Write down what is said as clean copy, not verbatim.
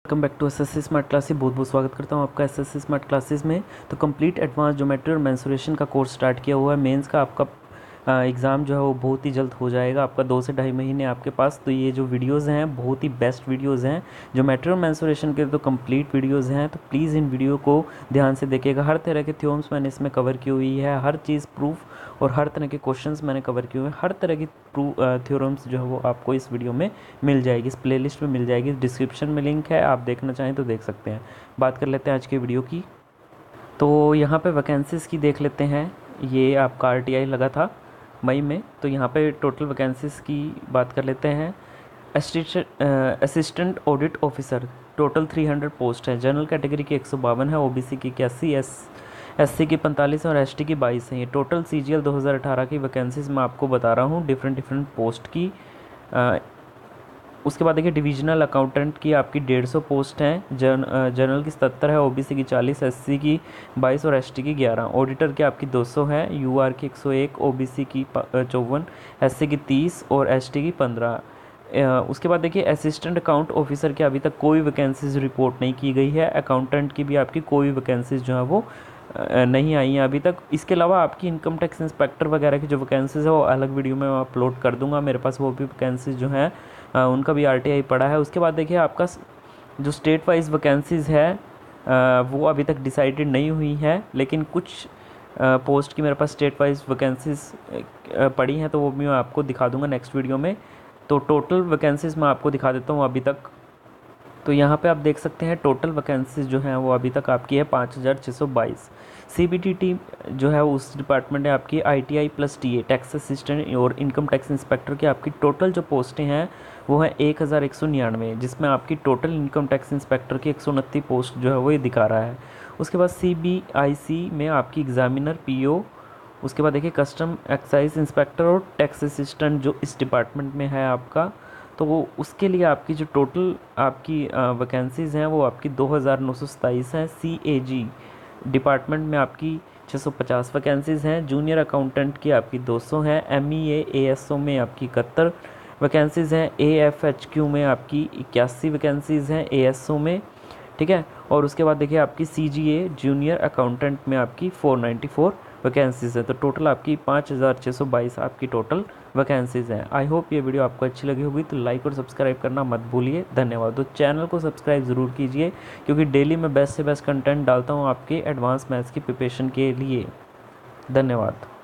Welcome back to SSC smart classes. बहुत बहुत स्वागत करता हूं आपका एसएससी स्मार्ट क्लासेस में। तो कंप्लीट एडवांस ज्योमेट्री और मेंसुरेशन का कोर्स स्टार्ट किया हुआ है। मेंस का आपका एग्ज़ाम जो है वो बहुत ही जल्द हो जाएगा, आपका 2 से ढाई महीने आपके पास। तो ये जो वीडियोज़ हैं बहुत ही बेस्ट वीडियोज़ हैं ज्योमेट्री और मेंसुरेशन के, तो कंप्लीट वीडियोज़ हैं। तो प्लीज़ इन वीडियो को ध्यान से देखिएगा। हर तरह के थ्योरम्स मैंने इसमें कवर की हुई है, हर चीज़ प्रूफ और हर तरह के क्वेश्चंस मैंने कवर किए हुए हैं। हर तरह की थ्योरम्स जो है वो आपको इस वीडियो में मिल जाएगी, इस प्लेलिस्ट में मिल जाएगी। डिस्क्रिप्शन में लिंक है, आप देखना चाहें तो देख सकते हैं। बात कर लेते हैं आज के वीडियो की। तो यहाँ पे वैकेंसीज़ की देख लेते हैं। ये आपका आरटीआई लगा था मई में, तो यहाँ पे टोटल वैकेंसीज़ की बात कर लेते हैं। Assistant audit officer total 300 post है। जनरल कैटेगरी की 152 है, ओबीसी की 81, एससी की 45 और एसटी की 22 है। ये टोटल सीजीएल 2018 की वैकेंसीज़ मैं आपको बता रहा हूँ, डिफरेंट पोस्ट की। उसके बाद देखिए डिविजनल अकाउंटेंट की आपकी 150 पोस्ट हैं। जनरल की 77 है, ओबीसी की 40, एससी की 22 और एसटी की 11। ऑडिटर की आपकी 200 है, यूआर की 101, ओबीसी की 54, एससी की 30 और एसटी की 15। उसके बाद देखिए असिस्टेंट अकाउंट ऑफिसर की अभी तक कोई वैकेंसीज रिपोर्ट नहीं की गई है। अकाउंटेंट की भी आपकी कोई वैकेंसीज जो है वो नहीं आई हैं अभी तक। इसके अलावा आपकी इनकम टैक्स इंस्पेक्टर वगैरह की जो वैकेंसीज है वो अलग वीडियो में मैं अपलोड कर दूंगा। मेरे पास वो भी वैकेंसीज जो हैं उनका भी आरटीआई पड़ा है। उसके बाद देखिए आपका जो स्टेट वाइज वैकेंसीज़ है वो अभी तक डिसाइडेड नहीं हुई है, लेकिन कुछ पोस्ट की मेरे पास स्टेट वाइज वैकेंसीज़ पड़ी हैं, तो वो भी मैं आपको दिखा दूंगा नेक्स्ट वीडियो में। तो टोटल वैकेंसीज़ मैं आपको दिखा देता हूँ अभी तक। तो यहाँ पे आप देख सकते हैं टोटल वैकेंसीज जो हैं वो अभी तक आपकी है 5622। सीबीटीटी जो है उस डिपार्टमेंट है आपकी ITI plus TA tax assistant और इनकम टैक्स इंस्पेक्टर की आपकी टोटल जो पोस्टें हैं वो है 1199, जिसमें आपकी टोटल इनकम टैक्स इंस्पेक्टर की 129 पोस्ट जो है वो ये दिखा रहा है। उसके बाद सीबीआईसी में आपकी एग्जामिनर पीओ, उसके बाद देखिए कस्टम एक्साइज इंस्पेक्टर और टैक्स असिस्टेंट जो इस डिपार्टमेंट में है आपका, तो वो उसके लिए आपकी जो टोटल आपकी वैकेंसीज़ हैं वो आपकी 2927 हैं। सीएजी डिपार्टमेंट में आपकी 650 वैकेंसीज़ हैं। जूनियर अकाउंटेंट की आपकी 200 हैं। एमईए एएसओ में आपकी 71 वैकेंसीज़ हैं। एएफएचक्यू में आपकी 81 वैकेंसीज़ हैं एएसओ में, ठीक है। और उसके बाद देखिए आपकी सीजीए जूनियर अकाउंटेंट में आपकी 494 वैकेंसीज़ है। तो टोटल आपकी 5622 आपकी टोटल वैकेंसीज़ हैं। आई होप ये वीडियो आपको अच्छी लगी होगी, तो लाइक और सब्सक्राइब करना मत भूलिए। धन्यवाद। तो चैनल को सब्सक्राइब ज़रूर कीजिए, क्योंकि डेली मैं बेस्ट से बेस्ट कंटेंट डालता हूँ आपके एडवांस मैथ्स की प्रिपरेशन के लिए। धन्यवाद।